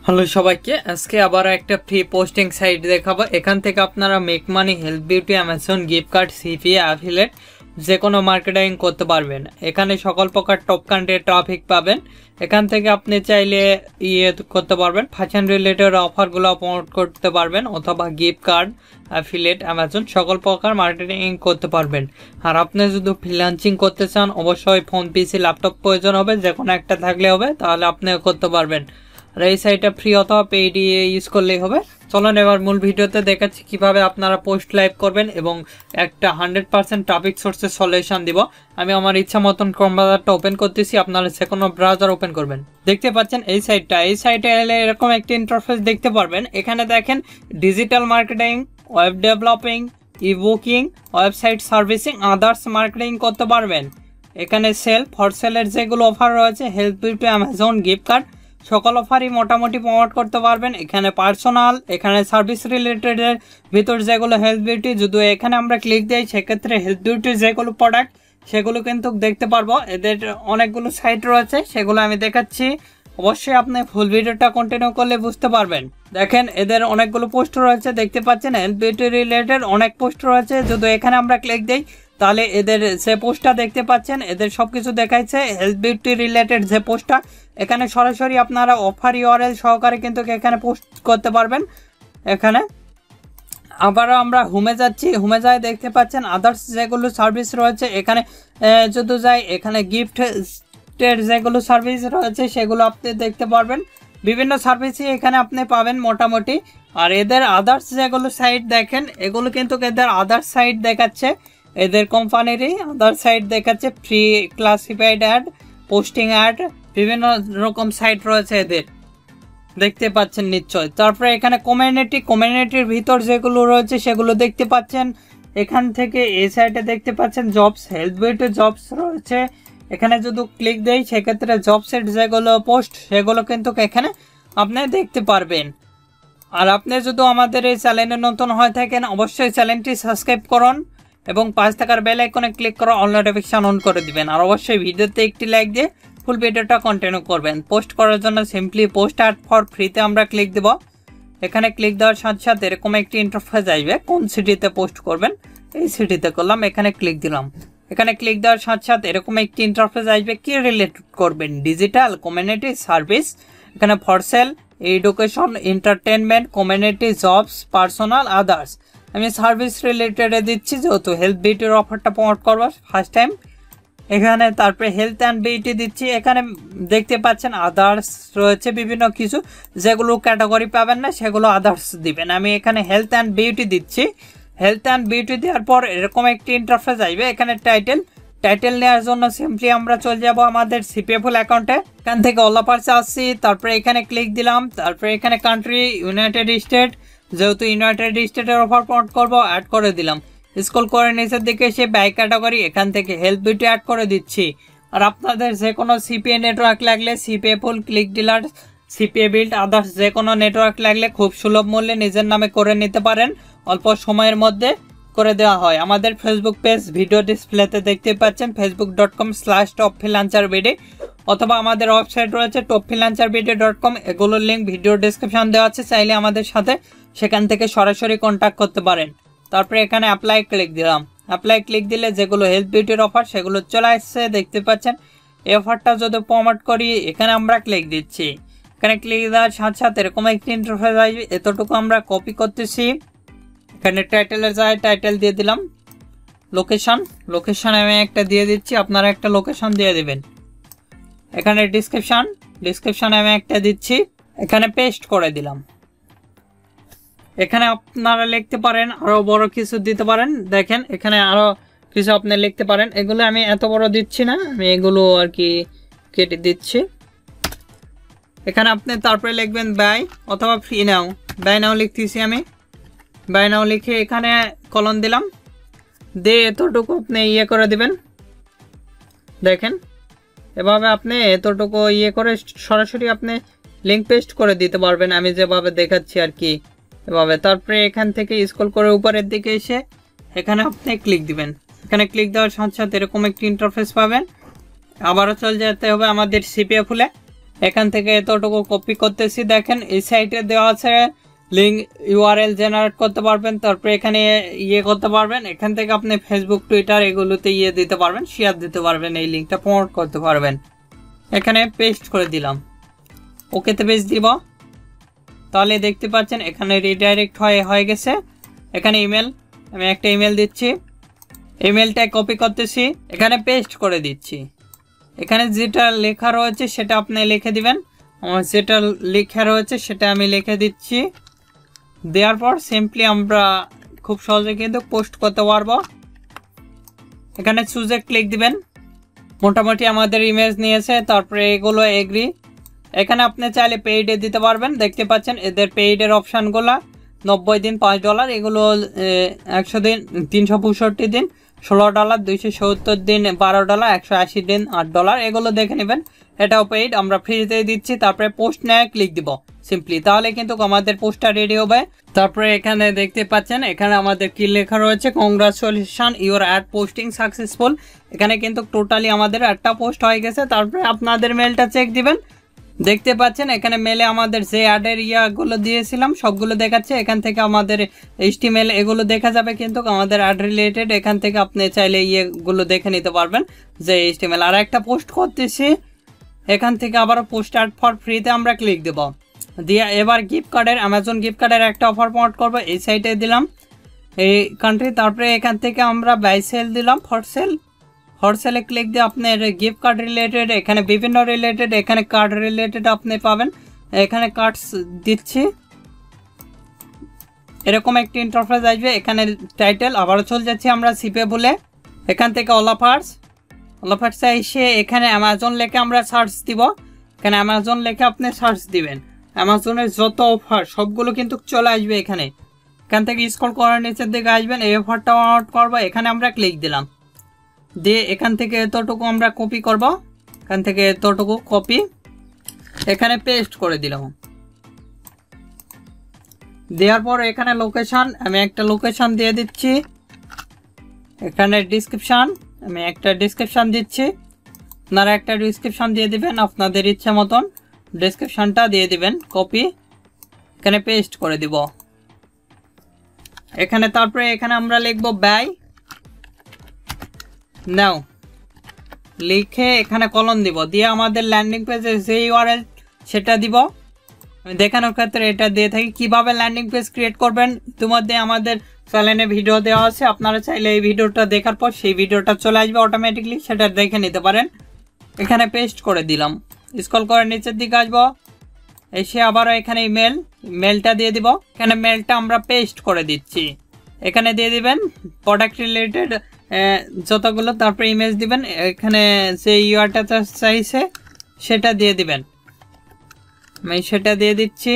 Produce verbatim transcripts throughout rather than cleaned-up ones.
Hello সবাইকে, আজকে আবার একটা ফ্রি পোস্টিং সাইট দেখাবো। এখান থেকে আপনারা make money, health beauty, Amazon gift card, CPA, affiliate যে কোনো মার্কেটিং করতে পারবেন। এখানে সকল প্রকার টপ কান্ট্রির ট্রাফিক পাবেন। এখান থেকে আপনি চাইলে ইয়ে করতে পারবেন, ফ্যাশন রিলেটেড অফারগুলো প্রমোট করতে পারবেন, অথবা গিফট কার্ড, অ্যাফিলিয়েট, অ্যামাজন সকল প্রকার মার্কেটিং করতে পারবেন। আর আপনি যদি ফ্রিল্যান্সিং করতে চান, অবশ্যই ফোন, পিসি, ল্যাপটপ প্রয়োজন হবে, যে কোনো একটা থাকলে হবে, তাহলে আপনি করতে পারবেন। আর এই সাইটটা ফ্রি অথবা পেইড ইউজ করলেই হবে। চলুন এবার মূল ভিডিওতে দেখাচ্ছি কিভাবে আপনারা পোস্ট লাইভ করবেন এবং একটা হান্ড্রেড পার্সেন্ট ট্রাফিক সোর্সের সলিউশন দিব। আমি আমার ইচ্ছা মতন ক্রোম ব্রাউজারটা ওপেন করতেছি, আপনারা যে কোনো ব্রাউজার ওপেন করবেন। দেখতে পাচ্ছেন এই সাইটটা, এই সাইটে এলে এরকম একটি ইন্টারফেস দেখতে পারবেন। এখানে দেখেন digital marketing, web developing, e booking, website servicing, others marketing করতে পারবেন। এখানে সেল, ফর সেলের যেগুলো অফার রয়েছে, health beauty, Amazon gift card সকল অফারই মোটামুটি প্রমোট করতে পারবেন। এখানে পার্সোনাল, এখানে সার্ভিস রিলেটেডের ভিতর যেগুলো হেলথ বিউটি, যদি এখানে আমরা ক্লিক দিই সেক্ষেত্রে হেলথ বিউটির যেগুলো প্রোডাক্ট সেগুলো কিন্তু দেখতে পারবো। এদের অনেকগুলো সাইট রয়েছে, সেগুলো আমি দেখাচ্ছি। অবশ্যই আপনি ফুল ভিডিওটা কন্টিনিউ করলে বুঝতে পারবেন। দেখেন এদের অনেকগুলো পোস্ট রয়েছে, দেখতে পাচ্ছেন হেলথ বিউটি রিলেটেড অনেক পোস্ট রয়েছে। যদি এখানে আমরা ক্লিক দিই তাহলে এদের যে পোস্টটা দেখতে পাচ্ছেন, এদের সব কিছু দেখাচ্ছে। হেলথ বিউটি রিলেটেড যে পোস্টটা, এখানে সরাসরি আপনারা অফার ইউআরএল সহকারে কিন্তু এখানে পোস্ট করতে পারবেন। এখানে আবারও আমরা হোমে যাচ্ছি, হোমে যাই দেখতে পাচ্ছেন আদার্স যেগুলো সার্ভিস রয়েছে। এখানে যদি যাই, এখানে গিফটের যেগুলো সার্ভিস রয়েছে সেগুলো আপনি দেখতে পারবেন। বিভিন্ন সার্ভিসই এখানে আপনি পাবেন মোটামুটি। আর এদের আদার্স যেগুলো সাইট দেখেন, এগুলো কিন্তু এদের আদার্স সাইট দেখাচ্ছে, এদের কোম্পানিরই আদার সাইট দেখাচ্ছে। Free classified ad, posting ad, বিভিন্ন রকম সাইট রয়েছে এদের, দেখতে পাচ্ছেন নিশ্চয়। তারপরে এখানে কমিউনিটি, কমিউনিটির ভিতর যেগুলো রয়েছে সেগুলো দেখতে পাচ্ছেন। এখান থেকে এই সাইটে দেখতে পাচ্ছেন জবস, হেলথ বিউটি জবস রয়েছে। এখানে যদি ক্লিক দেই সেক্ষেত্রে জবসের যেগুলো পোস্ট সেগুলো কিন্তু এখানে আপনি দেখতে পারবেন। আর আপনি যদি আমাদের এই চ্যানেলে নতুন হয়ে থাকেন, অবশ্যই চ্যানেলটি সাবস্ক্রাইব করুন এবং পাঁচ টাকার বেল আইকনে ক্লিক করে অল নোটিফিকেশন অন করে দিবেন। আর অবশ্যই ভিডিওতে একটি লাইক দিয়ে ফুল ভিডিওটা কন্টিনিউ করবেন। পোস্ট করার জন্য সিম্পলি পোস্ট অ্যাড ফর ফ্রিতে আমরা ক্লিক দেব। এখানে ক্লিক দেওয়ার সাথে সাথে এরকম একটি ইন্টারফেস আসবে, কোন সিটিতে পোস্ট করবেন এই সিটিতে করলাম, এখানে ক্লিক দিলাম। এখানে ক্লিক দেওয়ার সাথে সাথে এরকম একটি ইন্টারফেস আসবে, কি রিলেটেড করবেন, ডিজিটাল, কমিউনিটি, সার্ভিস। এখানে for sale, education, entertainment, community, jobs, personal, others. আমি সার্ভিস রিলেটেডে দিচ্ছি, যেহেতু হেলথ বিউটির অফারটা প্রমোট করবো ফার্স্ট টাইম। এখানে তারপরে হেলথ অ্যান্ড বিউটি দিচ্ছি। এখানে দেখতে পাচ্ছেন আদার্স রয়েছে বিভিন্ন কিছু, যেগুলো ক্যাটাগরি পাবেন না সেগুলো আদার্স দিবেন। আমি এখানে হেলথ অ্যান্ড বিউটি দিচ্ছি। হেলথ অ্যান্ড বিউটি দেওয়ার পর এরকম একটি ইন্টারফেস আসবে। এখানে টাইটেল, টাইটেল নেওয়ার জন্য সিম্পলি আমরা চলে যাব আমাদের সিপিএ ফুল অ্যাকাউন্টে। এখান থেকে অল অফার্সে আসছি, তারপরে এখানে ক্লিক দিলাম। তারপরে এখানে কান্ট্রি ইউনাইটেড স্টেট, যেহেতু ইউনাইটেড স্টেটের অফার প্রমোট করবো, অ্যাড করে দিলাম। স্ক্রল করে নিচের দিকে এসে বাই ক্যাটাগরি, এখান থেকে হেলথ বিউটি অ্যাড করে দিচ্ছি। আর আপনাদের যে কোনো সিপিএ নেটওয়ার্ক লাগলে, CPA full, click dealer, CPA build, others যে কোনো নেটওয়ার্ক লাগলে খুব সুলভ মূল্যে নিজের নামে করে নিতে পারেন, অল্প সময়ের মধ্যে করে দেওয়া হয়। আমাদের ফেসবুক পেজ ভিডিও ডিসপ্লেতে দেখতে পাচ্ছেন, Facebook dot com slash top freelancer BD, অথবা আমাদের ওয়েবসাইট রয়েছে top freelancer BD dot com. এগুলোর লিঙ্ক ভিডিও ডিসক্রিপশন দেওয়া আছে, চাইলে আমাদের সাথে সেখান থেকে সরাসরি কন্ট্যাক্ট করতে পারেন। তারপরে এখানে অ্যাপ্লাই ক্লিক দিলাম। অ্যাপ্লাই ক্লিক দিলে যেগুলো হেলথ বিউটির অফার সেগুলো চলে আসছে, দেখতে পাচ্ছেন। এই অফারটা যদি প্রমোট করি, এখানে আমরা ক্লিক দিচ্ছি। এখানে ক্লিক দেওয়ার সাথে সাথে এরকম একটি ইন্টারফেস আসবে, এতটুকু আমরা কপি করতেছি। এখানে টাইটেলে যাই, টাইটেল দিয়ে দিলাম। লোকেশন, লোকেশন আমি একটা দিয়ে দিচ্ছি, আপনারা একটা লোকেশন দিয়ে দিবেন। এখানে ডিসক্রিপশন, ডিসক্রিপশন আমি একটা দিচ্ছি। এখানে পেস্ট করে দিলাম। এখানে আপনারা লিখতে পারেন, আরো বড় কিছু দিতে পারেন। দেখেন এখানে আরো কিছু আপনি লিখতে পারেন, এগুলো আমি এত বড় দিচ্ছি না, আমি এগুলো আর কি কেটে দিচ্ছি। এখানে আপনি তারপরে লিখবেন বাই অথবা ফ্রি নাও, বাই নাও লিখতেছি আমি। বাই নাও লিখে এখানে কলন দিলাম, দিয়ে এতটুকু আপনি ইয়ে করে দিবেন। দেখেন এভাবে আপনি এতটুকু ইয়ে করে সরাসরি আপনি লিঙ্ক পেস্ট করে দিতে পারবেন, আমি যেভাবে দেখাচ্ছি আর কি এভাবে। তারপরে এখান থেকে স্ক্রল করে উপরের দিকে এসে এখানে আপনি ক্লিক দিবেন। এখানে ক্লিক দেওয়ার সাথে সাথে এরকম একটি ইন্টারফেস পাবেন। আবারও চলে যেতে হবে আমাদের সিপিএ ফুলে। এখান থেকে এতটুকু কপি করতেছি, দেখেন এই সাইটে দেওয়া আছে লিঙ্ক ইউআরএল জেনারেট করতে পারবেন, তারপরে এখানে ইয়ে করতে পারবেন। এখান থেকে আপনি ফেসবুক টুইটার এগুলোতে ইয়ে দিতে পারবেন, শেয়ার দিতে পারবেন, এই লিঙ্কটা প্রমোট করতে পারবেন। এখানে পেস্ট করে দিলাম, ওকেতে পেস্ট দিব। তাহলে দেখতে পাচ্ছেন এখানে রিডাইরেক্ট হয়ে হয়ে গেছে। এখানে ইমেল, আমি একটা ইমেল দিচ্ছি, ইমেলটা কপি করতেছি, এখানে পেস্ট করে দিচ্ছি। এখানে যেটা লেখা রয়েছে সেটা আপনি লিখে দিবেন, আমার যেটা লেখা রয়েছে সেটা আমি লিখে দিচ্ছি। দেওয়ার পর সিম্পলি আমরা খুব সহজে কিন্তু পোস্ট করতে পারবো। এখানে চুজে ক্লিক দিবেন, মোটামুটি আমাদের ইমেজ নিয়েছে, তারপরে এগুলো এগ্রি। এখানে আপনি চাইলে পেইডে দিতে পারবেন, দেখতে পাচ্ছেন এদের পেইডের অপশানগুলো নব্বই দিন পাঁচ ডলার, এগুলো একশো দিন তিনশো পঁয়ষট্টি দিন ষোলো ডলার, দুইশো সত্তর দিন বারো ডলার, একশো আশি দিন আট ডলার, এগুলো দেখে নেবেন। এটাও পেইড, আমরা ফ্রিতে দিচ্ছি। তারপরে পোস্ট নেয় ক্লিক দিব সিম্পলি, তাহলে কিন্তু আমাদের পোস্টটা রেডি হবে। তারপরে এখানে দেখতে পাচ্ছেন এখানে আমাদের কি লেখা রয়েছে, congratulation your ad posting successful. এখানে কিন্তু টোটালি আমাদের একটা পোস্ট হয়ে গেছে। তারপরে আপনাদের মেলটা চেক দিবেন, দেখতে পাচ্ছেন এখানে মেলে আমাদের যে অ্যাডের ইয়াগুলো দিয়েছিলাম সবগুলো দেখাচ্ছে। এখান থেকে আমাদের এইচটিএমএল এগুলো দেখা যাবে, কিন্তু আমাদের অ্যাড রিলেটেড এখান থেকে আপনি চাইলে ইয়েগুলো দেখে নিতে পারবেন যে এইচটিএমএল। আর একটা পোস্ট করতেছি, এখান থেকে আবারও পোস্ট অ্যাড ফর ফ্রিতে আমরা ক্লিক দেব দিয়ে এবার গিফট কার্ডের অ্যামাজন গিফট কার্ডের একটা অফার প্রমোট করবো, এই সাইটে দিলাম এই কান্ট্রি। তারপরে এখান থেকে আমরা বাই সেল দিলাম, ফর সেল, ফর সেলে ক্লিক দিয়ে আপনার গিফট কার্ড রিলেটেড এখানে বিভিন্ন রিলেটেড এখানে কার্ড রিলেটেড আপনি পাবেন। এখানে কার্ডস দিচ্ছি, এরকম একটি ইন্টারফেস আসবে। এখানে টাইটেল আবারও চলে যাচ্ছি আমরা সিপে বলে, এখান থেকে অল অফার্স, অল অফার্সে এসে এখানে অ্যামাজন লেখে আমরা সার্চ দিব। এখানে অ্যামাজন লেখে আপনি সার্চ দিবেন, অ্যামাজনের যত অফার সবগুলো কিন্তু চলে আসবে এখানে। এখান থেকে স্ক্রল করার নিচের দিকে আসবেন, এই অফারটা আউট করবো, এখানে আমরা ক্লিক দিলাম দিয়ে এখান থেকে এতটুকু আমরা কপি করব, এখান থেকে এতটুকু কপি এখানে পেস্ট করে দিলাম। দেওয়ার পর এখানে লোকেশন, আমি একটা লোকেশন দিয়ে দিচ্ছি। এখানে ডিসক্রিপশন, আমি একটা ডিসক্রিপশন দিচ্ছি, আপনারা একটা ডিসক্রিপশন দিয়ে দিবেন আপনাদের ইচ্ছা মতন, ডিসক্রিপশনটা দিয়ে দিবেন কপি, এখানে পেস্ট করে দিব। এখানে তারপরে এখানে আমরা লিখবো বাই নাও লিখে এখানে কলন দিব, দিয়ে আমাদের ল্যান্ডিং পেজে যে ইউআরএল সেটা দিব। আমি দেখানোর ক্ষেত্রে এটা দিয়ে থাকি কিভাবে ল্যান্ডিং পেজ ক্রিয়েট করবেন, ইতিমধ্যে আমাদের চ্যানেলে ভিডিও দেওয়া আছে, আপনারা চাইলে এই ভিডিওটা দেখার পর সেই ভিডিওটা চলে আসবে অটোমেটিকলি, সেটা দেখে নিতে পারেন। এখানে পেস্ট করে দিলাম, স্ক্রল করে নিচের দিকে আসবো, এসে আবারও এখানে ইমেল, মেলটা দিয়ে দিব। এখানে মেলটা আমরা পেস্ট করে দিচ্ছি, এখানে দিয়ে দিবেন প্রোডাক্ট রিলেটেড যতগুলো, তারপরে ইমেজ দিবেন, এখানে যে ইউআরটা চাইছে সেটা দিয়ে দিবেন, আমি সেটা দিয়ে দিচ্ছি।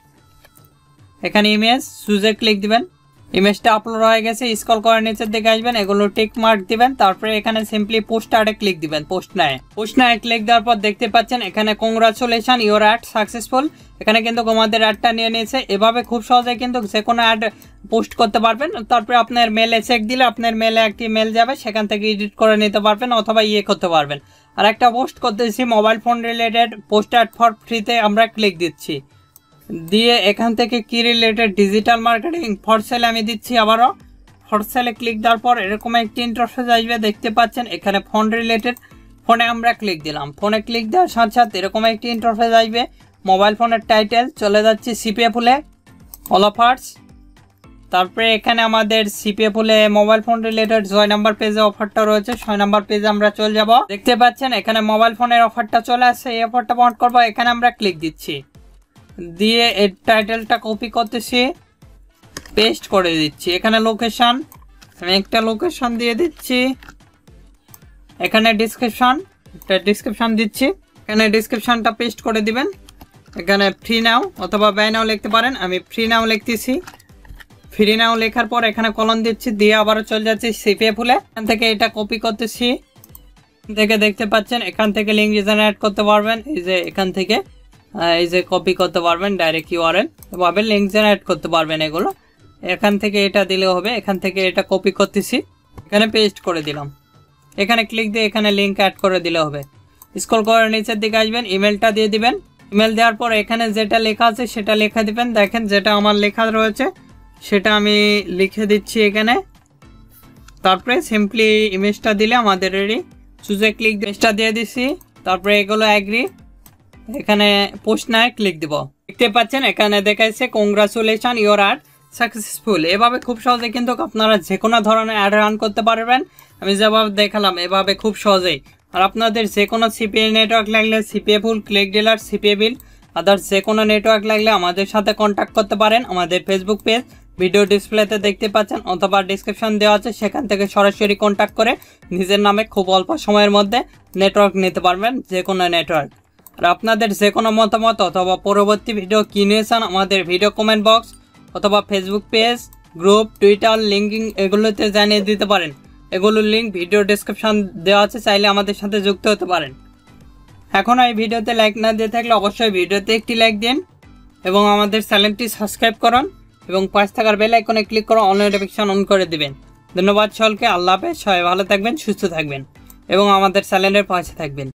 এখানে ইমেজ চুজে ক্লিক দিবেন, ইমেজটা আপলোড হয়ে গেছে, স্ক্রল করে নিচের দিকে আসবেন, এগুলো টিক মার্ক দিবেন, তারপরে এখানে সিম্পলি পোস্ট অ্যাডে ক্লিক দিবেন। পোস্ট নাই পোস্ট নাই ক্লিক দেওয়ার পর দেখতে পাচ্ছেন এখানে কংগ্রাচুলেশন ইউর অ্যাড সাকসেসফুল, এখানে কিন্তু আমাদের অ্যাডটা নিয়ে নিয়েছে। এভাবে খুব সহজে কিন্তু যে কোনো অ্যাড পোস্ট করতে পারবেন। তারপরে আপনার মেলে চেক দিলে আপনার মেলে একটি মেল যাবে, সেখান থেকে এডিট করে নিতে পারবেন অথবা ইয়ে করতে পারবেন। আর একটা পোস্ট করতেছি mobile phone related, post ad for ফ্রিতে আমরা ক্লিক দিচ্ছি, দিয়ে এখান থেকে কি related digital marketing for sale আমি দিচ্ছি। আবারও ফর সেলে ক্লিক দেওয়ার পর এরকম একটি ইন্টারফেস আসবে, দেখতে পাচ্ছেন এখানে ফোন রিলেটেড, ফোনে আমরা ক্লিক দিলাম, ফোনে ক্লিক দেওয়ার সাথে সাথে এরকম একটি ইন্টারফেস আসবে। মোবাইল ফোনের টাইটেল চলে যাচ্ছে সিপিএ ফুলে অল অফার্স, তারপরে এখানে আমাদের সিপিএ ফুলে মোবাইল ফোন রিলেটেড ছয় নাম্বার পেজে অফারটা রয়েছে, ছয় নাম্বার পেজে আমরা চলে যাব। দেখতে পাচ্ছেন এখানে মোবাইল ফোনের অফারটা চলে আসছে, এই অফারটা বন্ধ করবো, এখানে আমরা ক্লিক দিচ্ছি, দিয়ে এর টাইটেলটা কপি করতেছি, পেস্ট করে দিচ্ছি। এখানে লোকেশন, আমি একটা লোকেশন দিয়ে দিচ্ছি, এখানে ডিসক্রিপশন, একটা ডিসক্রিপশন দিচ্ছি, এখানে ডিসক্রিপশনটা পেস্ট করে দিবেন। এখানে ফ্রি নাও অথবা বাই নাও লিখতে পারেন, আমি ফ্রি নাও লিখতেছি, ফ্রি নাও লেখার পর এখানে কলন দিচ্ছি, দিয়ে আবারও চলে যাচ্ছি সিপিএ ফুলে, এখান থেকে এটা কপি করতেছি, থেকে দেখতে পাচ্ছেন এখান থেকে লিঙ্ক জেনারেট করতে পারবেন, এই যে এখান থেকে এই যে কপি করতে পারবেন ডাইরেক্ট ইউআরএল, এভাবে লিঙ্ক জেনারেট করতে পারবেন। এগুলো এখান থেকে এটা দিলে হবে, এখান থেকে এটা কপি করতেছি, এখানে পেস্ট করে দিলাম, এখানে ক্লিক দিয়ে এখানে লিঙ্ক অ্যাড করে দিলে হবে। স্ক্রল করে নিচের দিকে আসবেন, ইমেলটা দিয়ে দিবেন। ইমেল দেওয়ার পর এখানে যেটা লেখা আছে সেটা লেখা দিবেন। দেখেন যেটা আমার লেখা রয়েছে সেটা আমি লিখে দিচ্ছি এখানে। তারপরে সিম্পলি ইমেজটা দিলে আমাদের রেডি। চুজে ক্লিক ইমেজটা দিয়ে দিচ্ছি, তারপরে এগুলো অ্যাগ্রি, এখানে পোস্ট নায় ক্লিক দিব। দেখতে পাচ্ছেন এখানে দেখাইছে কংগ্রাচুলেশন ইউর অ্যাড সাকসেসফুল। এভাবে খুব সহজে কিন্তু আপনারা যে কোনো ধরনের অ্যাড রান করতে পারবেন। আমি যেভাবে দেখালাম এভাবে খুব সহজেই। আর আপনাদের যে কোনো সিপিএ নেটওয়ার্ক লাগলে, CPA full, click dealer, CPA bill, others যে কোনো নেটওয়ার্ক লাগলে আমাদের সাথে কন্ট্যাক্ট করতে পারেন। আমাদের ফেসবুক পেজ ভিডিও ডিসপ্লেতে দেখতে পাচ্ছেন অথবা ডিসক্রিপশন দেওয়া আছে, সেখান থেকে সরাসরি কন্ট্যাক্ট করে নিজের নামে খুব অল্প সময়ের মধ্যে নেটওয়ার্ক নিতে পারবেন, যে কোনো নেটওয়ার্ক। আর আপনাদের যে কোনো মতামত অথবা পরবর্তী ভিডিও কী নিয়ে চান আমাদের ভিডিও কমেন্ট বক্স অথবা Facebook page, group, Twitter, LinkedIn এগুলোতে জানিয়ে দিতে পারেন। এগুলোর লিঙ্ক ভিডিও ডেসক্রিপশন দেওয়া আছে, চাইলে আমাদের সাথে যুক্ত হতে পারেন। এখন এই ভিডিওতে লাইক না দিয়ে থাকলে অবশ্যই ভিডিওতে একটি লাইক দিন এবং আমাদের চ্যানেলটি সাবস্ক্রাইব করুন এবং পাশ থাকার বেল আইকনে ক্লিক করে অল নোটিফিকেশন অন করে দিবেন। ধন্যবাদ সকলকে। আল্লাহ হাফেজ। সবাই ভালো থাকবেন, সুস্থ থাকবেন এবং আমাদের চ্যানেলের পাশে থাকবেন।